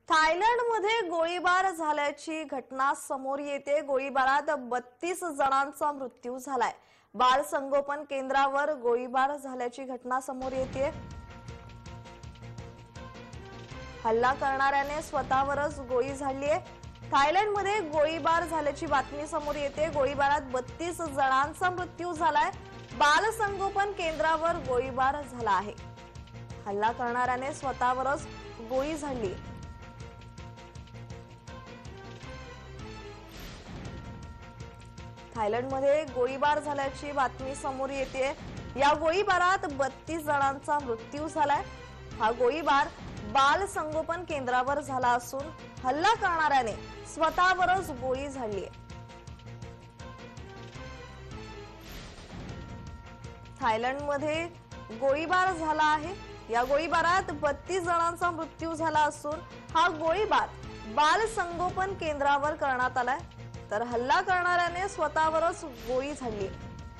थायलंडमध्ये गोळीबार झाल्याची घटना समोर येते। गोळीबारात 32 जणांचा मृत्यू झालाय। बाल संगोपन केंद्रावर गोळीबार झाल्याची घटना समोर येते। हल्ला करणाऱ्याने स्वतःवरच गोळी झाडली आहे। थायलंडमध्ये गोळीबार झाल्याची बातमी समोर येते। गोळीबारात 32 जणांचा मृत्यू झालाय। बाल संगोपन केंद्रावर गोळीबार झाला आहे। हल्ला करणाऱ्याने स्वतःवरच गोळी झाडली। थायलंडमध्ये गोळीबार झाल्याची बातमी समोर येते। या गोळीबारात 32 जणांचा मृत्यू झालाय। हा गोळीबार बाल संगोपन केंद्रावर झाला असून हल्ला करणाऱ्याने स्वतःवरच गोळी झाडली आहे। थायलंडमध्ये गोळीबार झाला आहे। या गोळीबारात 32 जणांचा मृत्यू झाला असून हा गोळीबार बाल संगोपन केंद्रावर करण्यात आलाय, तर हल्ला करणाऱ्याने स्वतःवरच गोळी झाडली।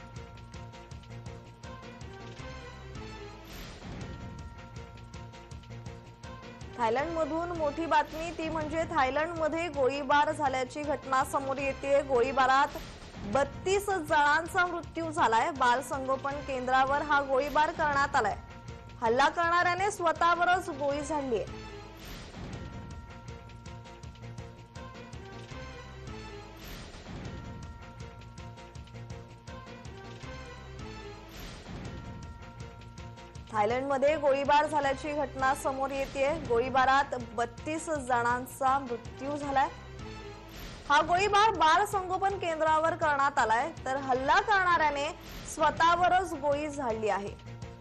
थायलंडमधून मोठी बातमी ती म्हणजे थायलंडमध्ये गोळीबार झाल्याची घटना समोर येते। गोळीबारात 32 जणांचा मृत्यू झालाय। बाल संगोपन केंद्रावर हा गोळीबार करण्यात आलाय। हल्ला करणाऱ्याने स्वतःवरच गोळी झाडली आहे। थायलंडमध्ये गोळीबार झाल्याची घटना समोर येते। गोळीबारात 32 जणांचा मृत्यू झालाय। हा गोळीबार बाल संगोपन केंद्रावर करण्यात आलाय, तर हल्ला करणाऱ्याने स्वतःवरच गोळी झाडली आहे।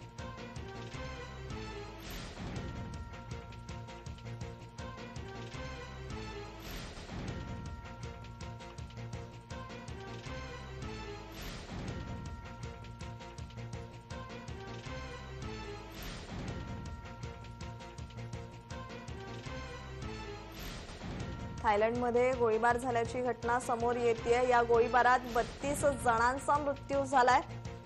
थायलंडमध्ये गोळीबार झाल्याची घटना समोर येते। या गोळीबारात 32 जणांचा मृत्यू झालाय।